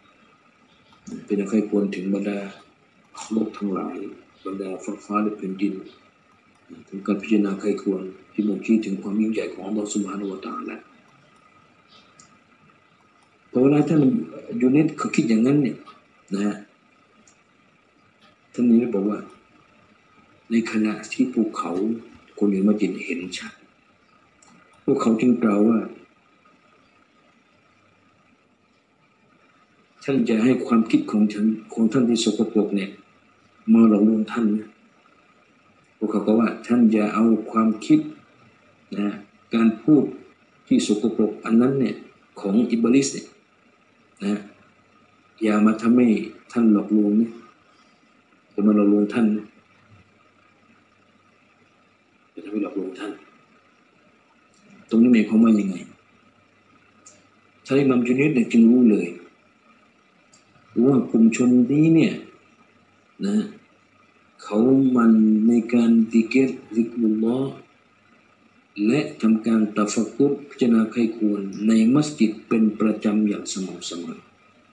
ถึงบรรดาโลกทั้งหลายบรรดาฟ้าและแผ่นดินถึงการพิจารณาใครควรที่บ่งชี้ถึงความยิ่งใหญ่ของอัลเลาะห์ซุบฮานะฮูวะตะอาลาพอเวลาท่านยูนิตเขาคิดอย่างนั้นเนี่ยนะท่านนี้บอกว่าในขณะที่พวกเขาคนอื่นมาเห็นชัดพวกเขาจึงกล่าวว่าท่านจะให้ความคิดของท่านที่สกปรกเนี่ยมาหลอกลวงท่านนะพวกเขาก็ว่าท่านอย่าเอาความคิดนะการพูดที่สกปรกอันนั้นเนี่ยของอิบลิสเนี่ยนะอย่ามาทำให้ท่านหลอกลวงเนี่ยจะมาหลอกลวงท่านนะจะทำให้หลอกลวงท่านตรงนี้หมายความว่ายังไงท่านอิหม่ามจุนัยด์เนี่ยจึงรู้เลยว่ากลุ่มชนนี้เนี่ยนะเขามันในการซิกรุลลอฮ์และทำการตะฟักกุรพิจารณาใครควรในมัสยิดเป็นประจำอย่างสม่ำเสมอ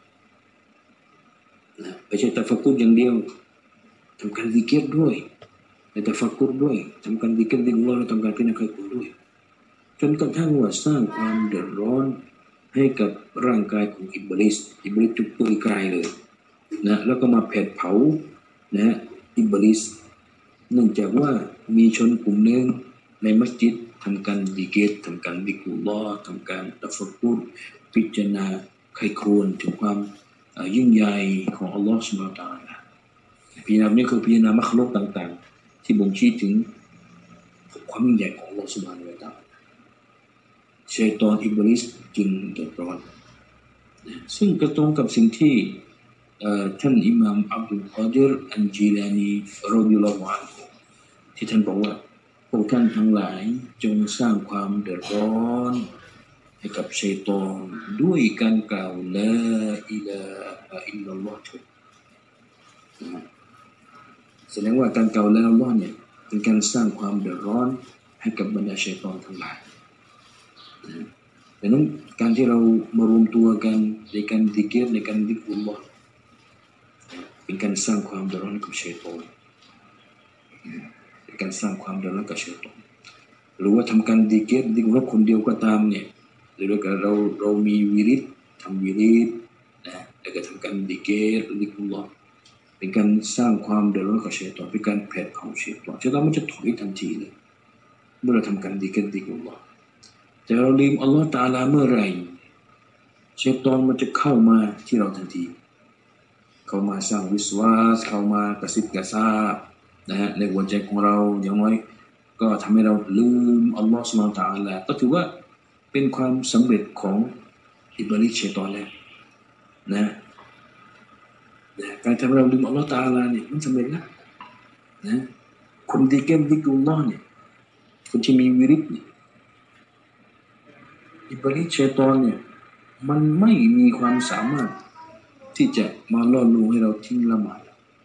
นะไม่ใช่ตะฟักกุรอย่างเดียวทำการซิกร์ด้วยและตะฟักกุรด้วยทำการซิกรุลลอฮ์และทำการพิจารณาใครควรด้วยจนกระทั่งว่าสร้างความเดือดร้อนให้กับร่างกายของอิบลิสจุกเปื่อยกายเลยนะแล้วก็มาแผดเผานะอิบลิสเนื่องจากว่ามีชนกลุ่มหนึ่งในมัสยิดทำการดิเกตทำการดิกุลลอฮ์ทำการตะฟักกุรพิจารณาใครควรถึงความยิ่งใหญ่ของอัลลอฮ์ซุบฮานะฮูวะตะอาลาพิจารณานี้คือพิจารณามัคลุกต่างๆที่บ่งชี้ถึงความยิ่งใหญ่ของอัลลอฮ์ซุบฮานะฮูวะตะอาลาชัยฏอนอิบลิสจึงเดือดร้อนซึ่งกระตรงกับสิ่งที่ท่านอิหม่ามอับดุลกอดิรอัลจีลานีรอฎิยัลลอฮุอันฮุที่ท่านบอกว่าพวกท่านทั้งหลายจงสร้างความเดือดร้อนให้กับชัยฏอนด้วยการกล่าวลาอิลาฮะอิลลัลลอฮ์แสดงว่าการกล่าวลาอิลลัลลอฮ์เนี่ยเป็นการสร้างความเดือดร้อนให้กับบรรดาชัยฏอนทั้งหลายดังนั้นการที่เรามารวมตัวกันในการซิกร์ในการดิกุลลอฮ์เป็นการสร้างความเดือดร้อนกับชัยฏอนเป็นการสร้างความเดือดร้อนกับชัยฏอนหรือว่าทำการซิกร์ดิกุลลอฮ์คนเดียวก็ตามเนี่ยหรือว่าเรามีวิริดทำวิริดนะแล้วก็ทำการซิกร์ดิกุลลอฮ์เป็นการสร้างความเดือดร้อนกับชัยฏอนเป็นการแผดเผาชัยฏอนมันจะถอยทันทีเลยเมื่อเราทำการซิกร์ดิกุลลอฮ์แต่เราลืมอัลลอฮฺตะอาลาเมื่อไหร่ชัยฏอนมันจะเข้ามาที่เราทันทีเข้ามาสร้างวิสวาสเข้ามากระซิบกระซาบนะฮะในหัวใจของเราอย่างน้อยก็ทำให้เราลืมอัลลอฮฺซุบฮานะฮูวะตะอาลาก็ถือว่าเป็นความสำเร็จของอิบลิสชัยฏอนแล้วนะการทำให้เราลืมอัลลอฮฺตะอาลาเนี่ยมันสำเร็จแล้วนะคนที่เก่งดิกรุลลอฮ์เนี่ยคนที่มีวิริตเนี่ยอิบลิสชัยฏอนเนี่ยมันไม่มีความสามารถที่จะมาล่อลวงให้เราทิ้งละหมาด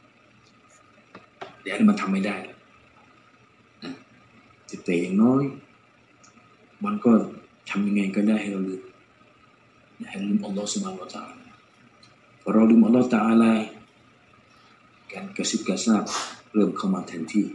เดี๋ยวมันทำไม่ได้นะแต่อย่างน้อยมันก็ทำยังไงก็ได้ให้เราลืมอัลลอฮฺซุบฮานะฮูวะตะอาลาพอเราลืมอัลลอฮฺตะอาลาการกระซิบกระซาบเริ่มเข้ามาแทนที่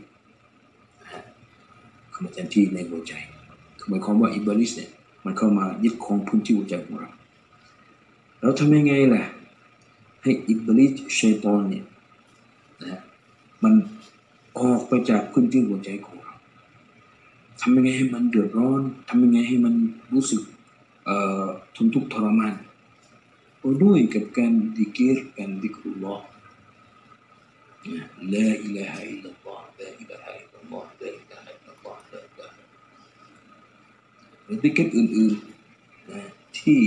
ในหัวใจหมายความว่าอิบลิสเนี่ยมันเข้ามายึดครองพื้นที่หัวใจของเราแล้วทำยังไงล่ะให้อิบลิสชัยฏอนเนี่ยนะมันออกไปจากพื้นที่หัวใจของเราทำยังไงให้มันเดือดร้อนทำยังไงให้มันรู้สึกทนทุกข์ทรมานด้วยกับการดิกร์การดิกรุลลอฮ์ลาอิลาฮะอิลลัลลอฮ์ลาอิลาฮะอิลลัลลอฮ์ลาอิลาฮะอิลลัลลอฮ์ลาอิลาฮะหรือดิกร์อื่นๆนะที่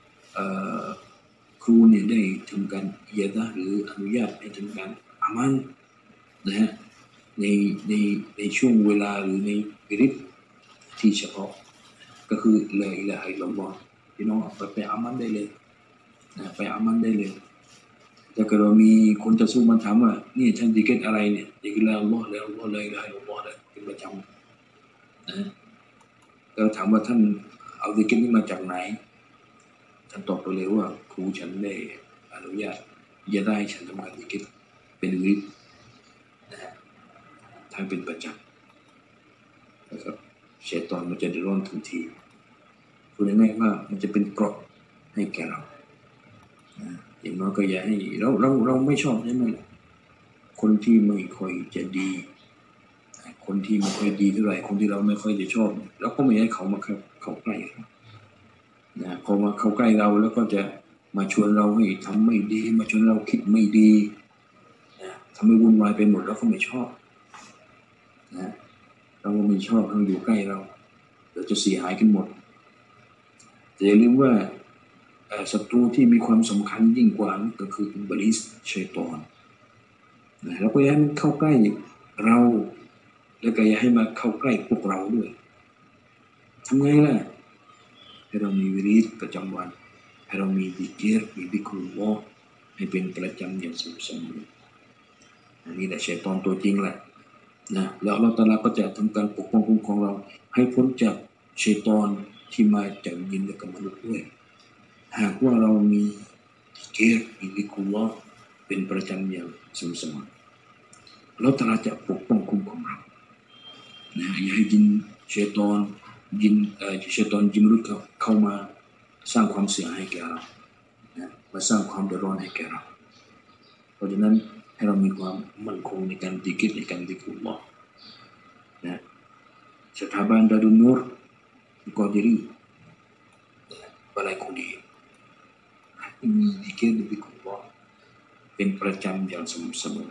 ครูเนี่ยได้ทำการอิยาดะห์หรืออนุญาตให้ทำการอามัลนะฮะในช่วงเวลาหรือในวิริตที่เฉพาะก็คือลาอิลาฮะอิลลัลลอฮ์พี่น้องไปอามัลได้เลยนะไปอามัลได้เลยแต่ก็เรามีคนจะสู้มันถามว่านี่ฉันดิกร์อะไรเนี่ยดิกร์อัลลอฮ์แล้วอัลลอฮ์ลาอิลาฮะอิลลัลลอฮ์เป็นประจำนะก็ถามว่าท่านเอาดิกร์นี้มาจากไหนท่านตอบไปเลยว่าครูฉันได้อนุญาตอย่าได้ฉันทำการดิกร์เป็นวิริตนะฮะทำเป็นประจำนะครับชัยฏอนมันจะเดือดร้อนทันทีพูดง่ายๆว่ามันจะเป็นเกราะให้แก่เราอย่างน้อยก็อย่าให้เราไม่ชอบใช่ไหมคนที่ไม่ค่อยจะดีคนที่ไม่ค่อยดีเท่าไหร่คนที่เราไม่ค่อยจะชอบเราก็ไม่ให้เขามาเข้าใกล้นะพอมาเข้าใกล้เราแล้วก็จะมาชวนเราให้ทำไม่ดีมาชวนเราคิดไม่ดีนะทำให้วุ่นวายไปหมดเราก็ไม่ชอบนะเราก็ไม่ชอบเขาอยู่ใกล้เราจะเสียหายกันหมดแต่อย่าลืมว่าศัตรูที่มีความสำคัญยิ่งกว่าก็คืออิบลิสชัยฏอนนะเราก็อย่าให้มันเข้าใกล้เราแล้วก็อย่าให้มาเข้าใกล้พวกเราด้วยทำไงล่ะให้เรามีวิริตประจำวันให้เรามีดิกร์มีดิกรุลลอฮ์ให้เป็นประจำอย่างสม่ำเสมออันนี้แหละชัยฏอนตัวจริงแหละนะแล้วอัลเลาะห์ตะอาลาก็จะทำการปกป้องคุ้มครองเราให้พ้นจากชัยฏอนที่มาจากยินและกับมนุษย์ด้วยหากว่าเรามีดิกร์มีดิกรุลลอฮ์เป็นประจำอย่างสม่ำเสมออัลเลาะห์ตะอาลาจะปกป้องคุ้มครองเรานะอย่าให้ชัยฏอนยินมนุษย์เข้ามาสร้างความเสียหายแก่เรานะมาสร้างความเดือดร้อนให้แก่เราเพราะฉะนั้นให้เรามีความมั่นคงในการดิกร์ในการดิกรุลลอฮ์นะสถาบันดารุนนูรกอดิรีบาลัยกุดีมีดิกร์ดิกรุลลอฮ์เป็นประจำอย่างสม่ำเสมอ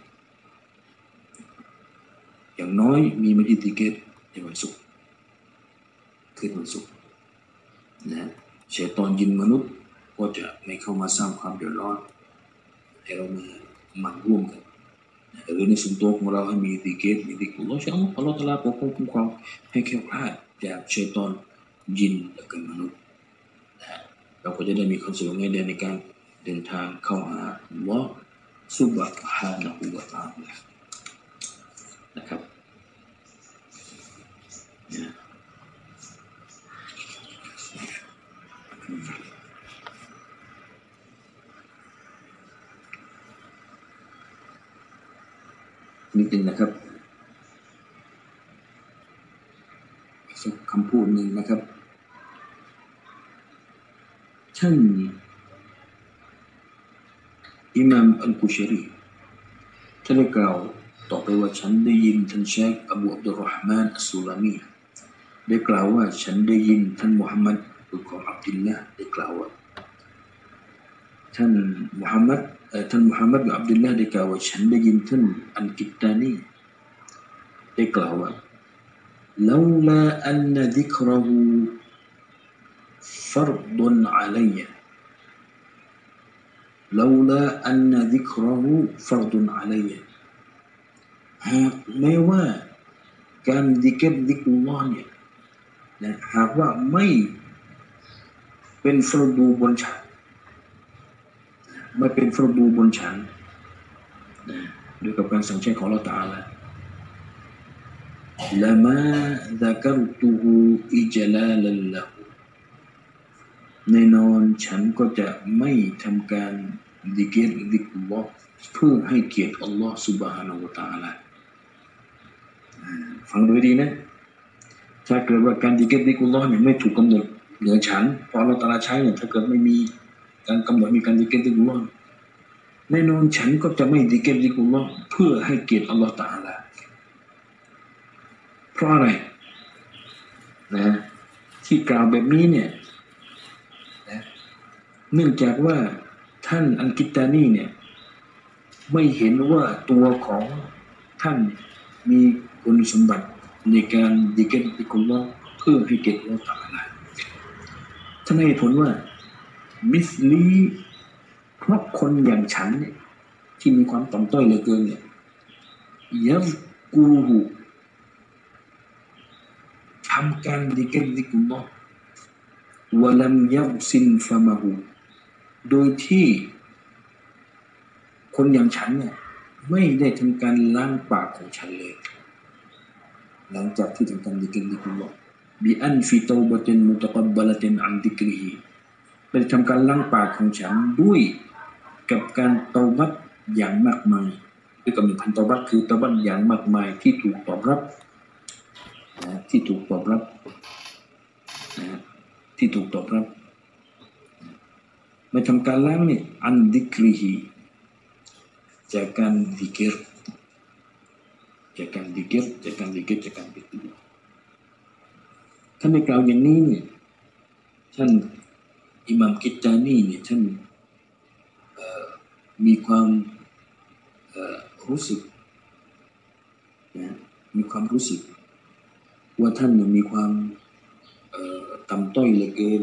อย่างน้อยมีมัสยิดดิกร์ในวันศุกร์คืนวันศุกร์นะชัยฏอนยินมนุษย์ก็จะไม่เข้ามาสร้างความเดือดร้อนให้เรามาร่วมกันหรือในส่วนตัวของเราให้มีดิกร์มีดิกรุลลอฮ์อัลเลาะห์ตะอาลาปกป้องคุ้มครองให้แคล้วคลาดจากชัยฏอนยินและก็มนุษย์นะเราก็จะได้มีความสะดวกง่ายในการเดินทางเข้าหาอัลเลาะห์ซุบฮานะฮูวะตะอาลานะครับนิดนึงนะครับสักคำพูดหนึ่งนะครับท่านอิหม่ามอัลกุชรีท่านได้กล่าวต่อไปว่าฉันได้ยินท่านเชคอบูอับดุลเราะห์มานอัสซุลามีได้กล่าวว่าฉันได้ยินท่านมุฮัมมัดบุตรของอับดุลละห์ได้กล่าวว่าท่านมุฮัมมัดกับอับดุลละห์ได้กล่าวว่าฉันได้ยินท่านอัลกิตตานีได้กล่าวว่าลาลาอันนซิกรหูฟัรดุนอะลัยลาลาอันนซิกรหูฟัรดุนอะลัยหากแม้ว่าการดิกรุลลอฮ์เนี่ยนะหากว่าไม่เป็นฟรดูบนฉันไม่เป็นฟรดูบนฉันนะด้วยกับการสั่งใช้ของเราตาละละมาซะกัรตุฮูอิจลาลัลละหูแน่นอนฉันก็จะไม่ทำการดิกรุลลอฮ์เพื่อให้เกียรติอัลลอฮ์ซุบฮานะฮูวะตะอาลาฟังดูดีนะถ้าเกิดว่าการดิกรุลลอฮ์เนี่ยไม่ถูกกำหนดเหนือฉันพออัลเลาะห์ตะอาลาใช้เนี่ยถ้าเกิดไม่มีการกำหนดมีการดิกรุลลอฮ์แน่นอนฉันก็จะไม่ดิกรุลลอฮ์เพื่อให้เกียรติอัลเลาะห์ตะอาลาเพราะอะไรนะที่กล่าวแบบนี้เนี่ยนะเนื่องจากว่าท่านอัลกิตตานีเนี่ยไม่เห็นว่าตัวของท่านมีคุณสมบัติในการดิกรุลลอฮ์เพื่อให้เกียรติอัลเลาะห์ตะอาลาท่านให้ผลว่ามิสลีเพราะคนอย่างฉันเนี่ยที่มีความต่ำต้อยเหลือเกินเนี่ยยัฟกูฮูทำการดิกรุลลอฮ์วะลัมยับซินฟะมะฮูโดยที่คนอย่างฉันเนี่ยไม่ได้ทำการล้างปากของฉันเลยหลังจากที่ทำการดิกรุลลอฮ์บิอันฟิตอบัตินมุตะกับบะละตินอันดิกริฮีได้ทำการล้างปากของฉันด้วยกับการเตาบัตอย่างมากมายด้วยกับ1,000เตาบัตคือเตาบัตอย่างมากมายที่ถูกตอบรับนะที่ถูกตอบรับนะที่ถูกตอบรับไม่ทำการล้างเนี่ยอันดิกริฮีจากการดิกรท่านได้กล่าวอย่างนี้เนี่ยท่านอิหม่ามกิตตานีเนี่ยท่านมีความรู้สึกนะมีความรู้สึกว่าท่านเนี่ยมีความต่ำต้อยเหลือเกิน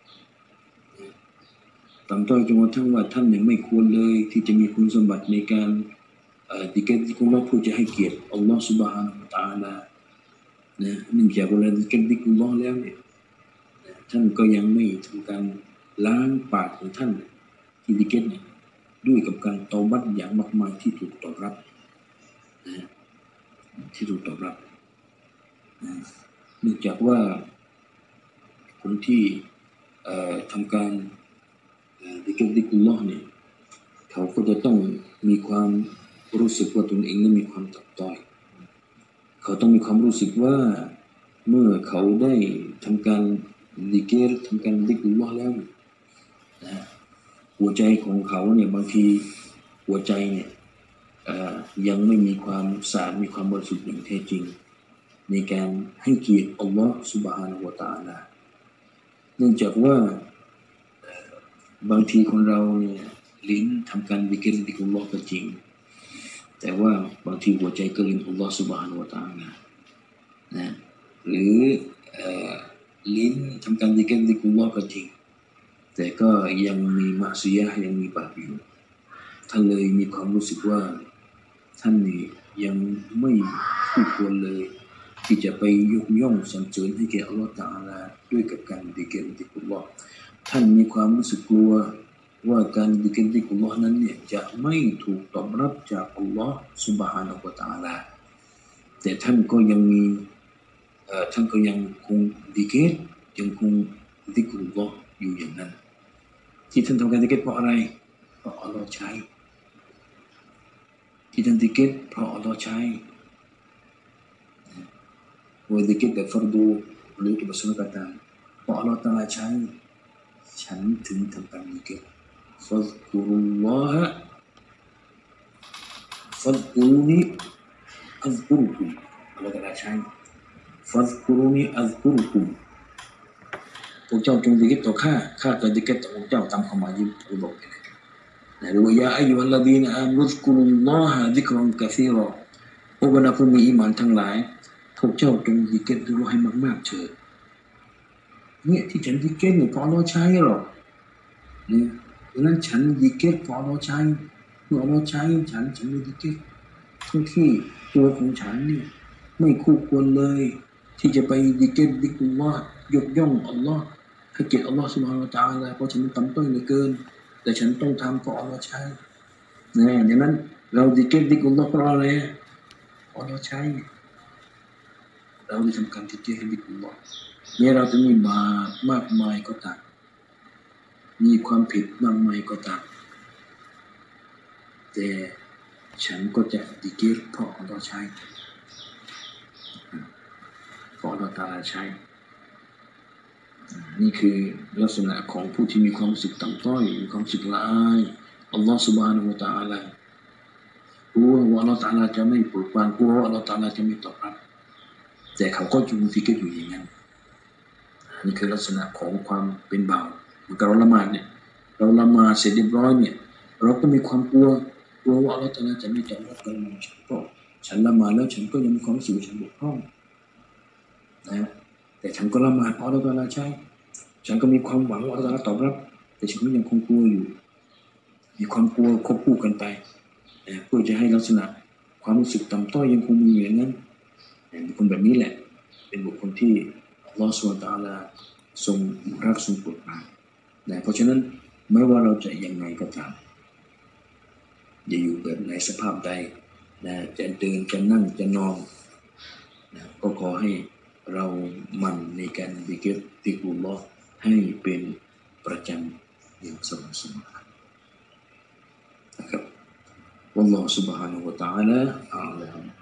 ต่ำต้อยจนกระทั่งว่าท่านเนี่ยไม่ควรเลยที่จะมีคุณสมบัติในการดิกรุลลอฮ์เพื่อจะให้เกียรติอัลลอฮ์ซุบฮานะฮูวะตะอาลานะเนื่องจากเวลาดิกรุลลอฮ์แล้วเนี่ยท่านก็ยังไม่ทำการล้างปากของท่านที่ดิกรเนี่ยด้วยกับการเตาบัตอย่างมากมายที่ถูกตอบรับนะที่ถูกตอบรับนะเนื่องจากว่าคนที่ทำการดิกรุลลอฮ์เนี่ยเขาก็จะต้องมีความรู้สึกว่าตนเองนั้นมีความต่ำต้อยเขาต้องมีความรู้สึกว่าเมื่อเขาได้ทำการดิกรทำการดิกรุลลอฮ์แล้วนะหัวใจของเขาเนี่ยบางทีหัวใจเนี่ยยังไม่มีความสะอาดมีความบริสุทธิ์อย่างแท้จริงในการให้เกียรติอัลลอฮ์ซุบฮานะฮูวะตะอาลาเนื่องจากว่าบางทีคนเราเนี่ยลิ้นทำการดิกรุลลอฮ์ก็จริงแต่ว่าบางทีหัวใจก็ลืมอัลลอฮ์ซุบฮานะฮูวะตะอาลานะหรือลิ้นทำการดิกรุลลอฮ์ก็จริงแต่ก็ยังมีมะซียะห์ยังมีบาปอยู่ท่านเลยมีความรู้สึกว่าท่านนี่ยังไม่คู่ควรเลยที่จะไปยกย่องสรรเสริญให้แก่อัลลอฮ์ตะอาลาด้วยกับการดิกรุลลอฮ์ท่านมีความรู้สึกกลัวว่าการดิกรุลลอฮ์นั้นเนี่ยจะไม่ถูกตอบรับจากอัลลอฮ์ซุบฮานะฮูวะตะอาลาแต่ท่านก็ยังมีท่านก็ยังคงยังคงดิกรุลลอฮ์อยู่อย่างนั้นที่ท่านทำการดิกรเพราะอะไรเพราะอัลลอฮ์ใช้ที่ท่านดิกรเพราะอัลลอฮ์ใช้ว่าดิกรแบบฟัรดูหรือแบบสุนนะก็ตามเพราะอัลลอฮ์ตะอาลาใช้ฉันถึงทำการดิกรฟัซกุรุลลอฮะฟัซกุรุนีอัซกุรุกุมอัลลอฮ์ตะอาลาใช้ฟัซกุรุนีอัซกุรุกุมพวกเจ้าจงดิกรต่อข้าจะดิกรต่อพวกเจ้าตามคำหมายที่อัลลอฮ์บอกนะหรือว่ายาอัยยูฮัลลดีนอามุซกุรุลลอฮะดิกรันกะซีรอโอบรรดาผู้มีอีหมานทั้งหลายพวกเจ้าจงซิกรุลลอฮ์ให้มากๆเถิดเนี่ยที่ฉันซิกรุเนี่ยเพราะเราใช้หรอกเนี่ยดังนั้นฉันซิกรุเพราะเราใช้เมื่อเราใช้ฉันไม่ซิกรุทั้งที่ตัวของฉันนี่ไม่คู่ควรเลยที่จะไปซิกรุลลอฮ์ยกย่องอัลลอฮ์ให้เกียรติอัลลอฮ์ซุบฮานะฮูวะตะอาลาเพราะฉันต่ำต้อยเหลือเกินแต่ฉันต้องทำเพราะเราใช้เนี่ยดังนั้นเราซิกรุลลอฮ์เพราะอะไรเพราะเราใช้เราได้ทำการซิกรุให้อัลลอฮ์แม้เราจะมีบาปมากมายก็ตามมีความผิดมากมายก็ตามแต่ฉันก็จะซิกรุเพราะเราใช้เพราะเราตาลาใช้นี่คือลักษณะของผู้ที่มีความรู้สึกต่ำต้อยมีความรู้สึกละอายอัลลอฮฺซุบฮานะฮูวะตะอาลากลัวว่าอัลลอฮฺตะอาลาจะไม่โปรดปรานกลัวว่าอัลลอฮฺตะอาลาจะไม่ตอบรับแต่เขาก็จุงซิกรุอยู่อย่างนั้นนี่คือลักษณะของความเป็นเบาเหมือนกับเราละหมาดเนี่ยเราละหมาดเสร็จเรียบร้อยเนี่ยเราก็มีความกลัวว่าอัลลอฮฺตะอาลาจะไม่ตอบรับการละหมาดฉันก็ฉันละหมาดแล้วฉันก็ยังมีความรู้สึกว่าฉันบกพร่องนะแต่ฉันก็ละหมาดเพราะอัลลอฮฺตะอาลาใช้ฉันก็มีความหวังว่าอัลลอฮฺตอบรับแต่ฉันก็ยังคงกลัวอยู่มีความกลัวควบคู่กันไปเพื่อจะให้ลักษณะความรู้สึกต่ำต้อยยังคงมีอยู่อย่างนั้นบุคคลแบบนี้แหละเป็นบุคคลที่อัลลอฮฺซุบฮานะฮูวะตะอาลาทรงรักทรงโปรดปรานเพราะฉะนั้นไม่ว่าเราจะยังไงก็ตามจะอยู่แบบในสภาพใดจะเดินจะนั่งจะนอนก็ขอให้เราหมั่นในการซิกรุลลอฮ์ให้เป็นประจำอย่างสม่ำเสมอนะครับวัลลอฮุซุบฮานะฮูวะตะอาลาอาลัม